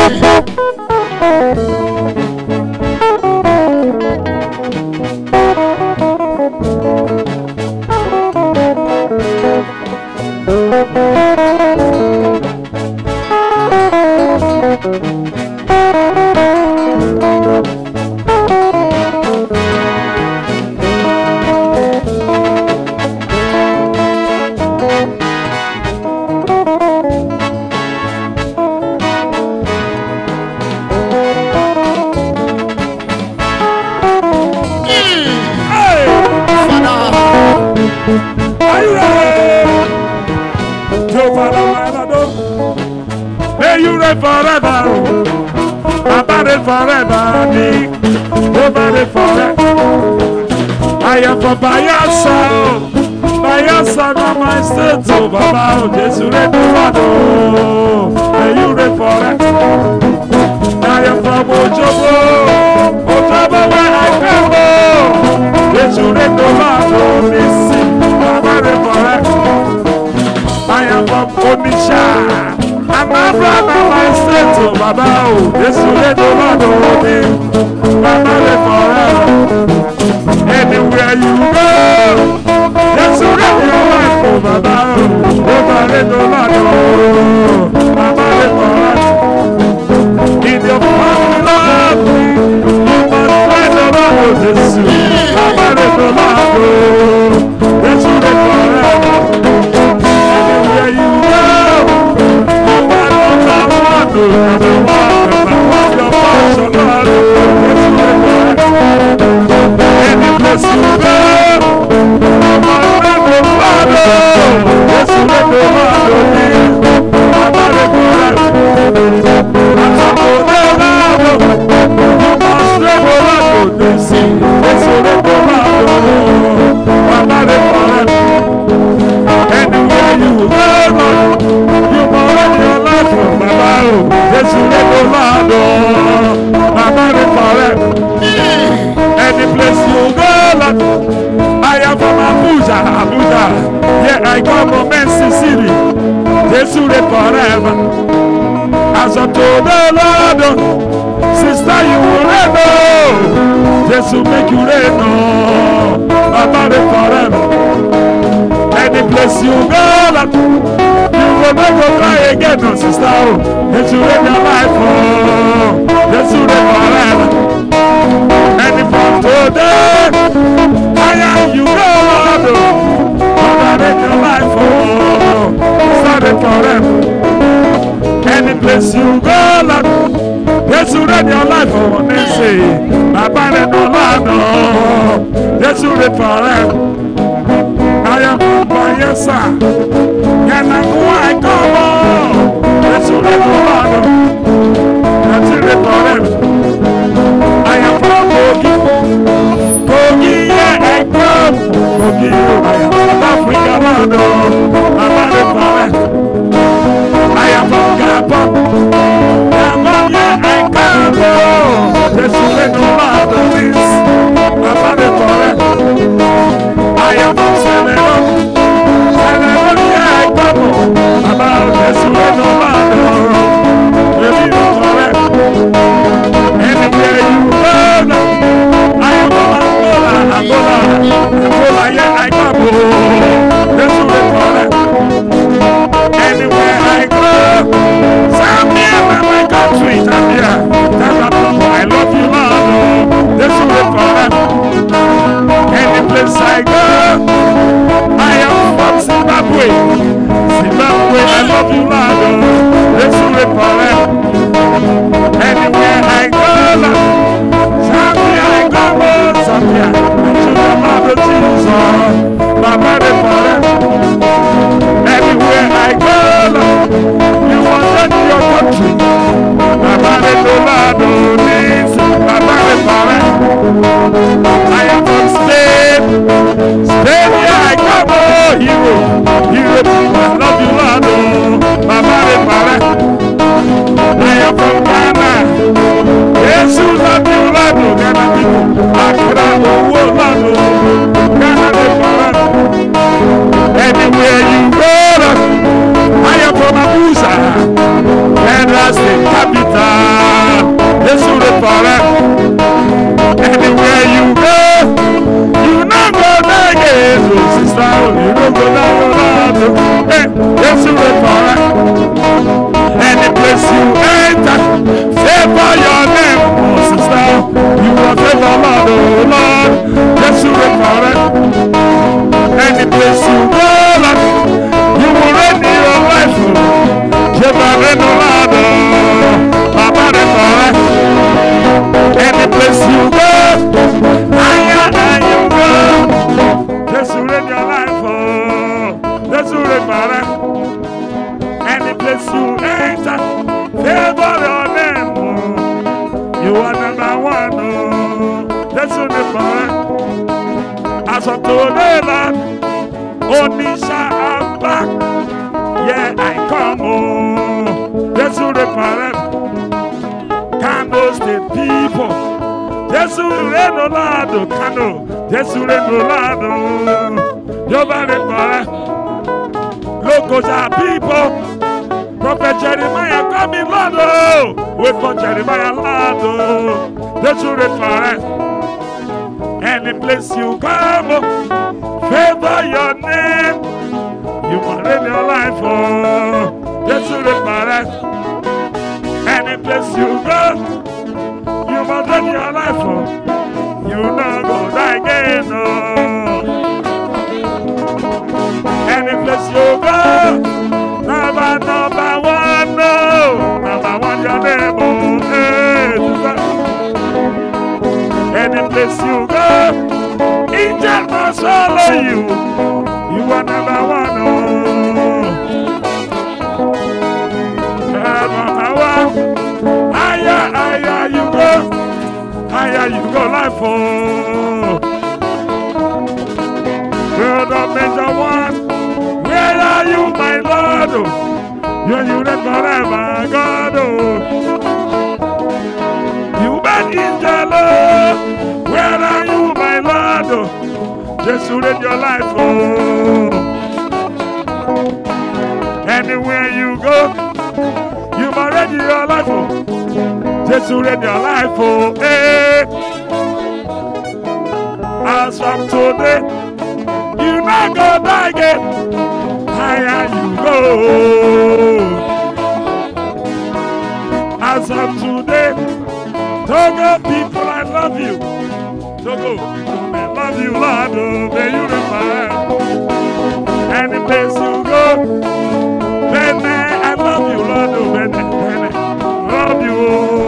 Anywhere you go, I am from Abuja, and that's the capital. As of today, Lord, Onisha, I'm back. Yeah, I come home. Jesus reign forever. Kano State people. Jesus reign Olado. Kano. Jesus reign Olado. Yoruba reign forever. Lokoja people. Prophet Jeremiah coming, Lord. Wait for Jeremiah, Lord. Jesus reign forever. Any place you come, favor your name. You must live your life for Jesus reign forever. Any place you go, you must live your life for. You not go die again, no. Any place you go, number one, no. Number one, your name, oh, hey. Any place you go, angel must follow you. You are number one, oh. Number one. Higher you go. Higher you go, life, oh. World of Major One. Where are you, my Lord? You reign forever, God, oh. You bad angel, oh. Where are you, my Lord? Jesus reign your life, oh. Anywhere you go, you must ready your life, oh. Jesus reign your life, oh. Hey. As from today, you not go die again. Higher you go. As from today, Togo people, I love you. Togo, I love you, Lord, oh, may you revive. Any place you go, Bene, I love you, Lord, oh, Bene, love you,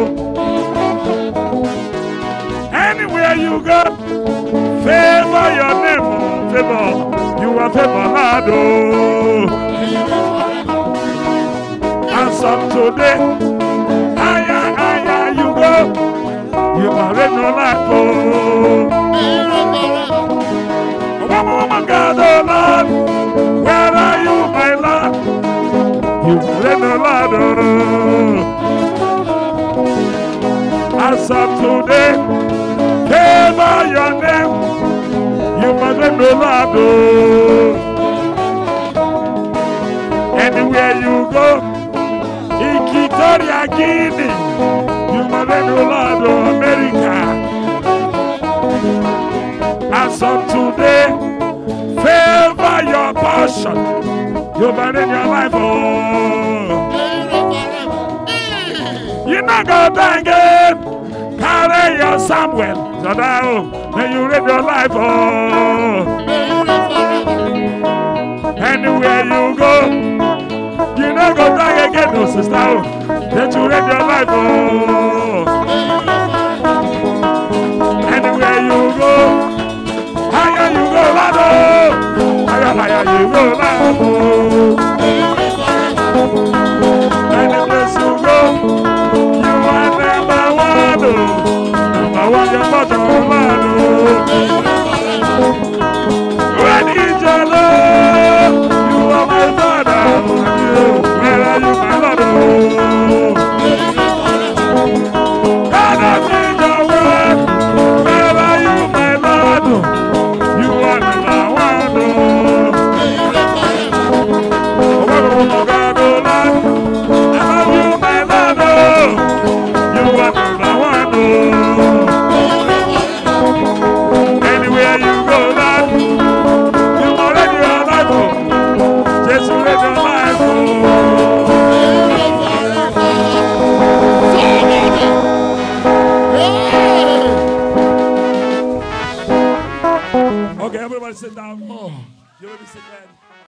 oh. Anywhere you go, favor your name, oh, favor, you are favor, Lord, oh. As of today, higher you go. You are in no life, oh. Oh, God, oh, Lord. Where are you, my Lord? You are in no Lord, oh. As of today, favor your name. You must in no Lord, oh. Anywhere you go, Equatorial Guinea. You must let the Lord of America. As of today, favor your passion. You must in your life, oh. You're not gonna die again. Carry your Samuel. So now, may you live your life, oh. Anywhere you go, you're not gonna die again, no sister. That you live your life, oh. Anywhere you go, higher you go, lad, oh. Higher you go, lad, oh. Any place you go, you are number one, oh. Number one, your mother, lad, oh. When is your love? You are my father, where are you, my Lord, oh. Okay, everybody sit down. Oh, you let me sit down.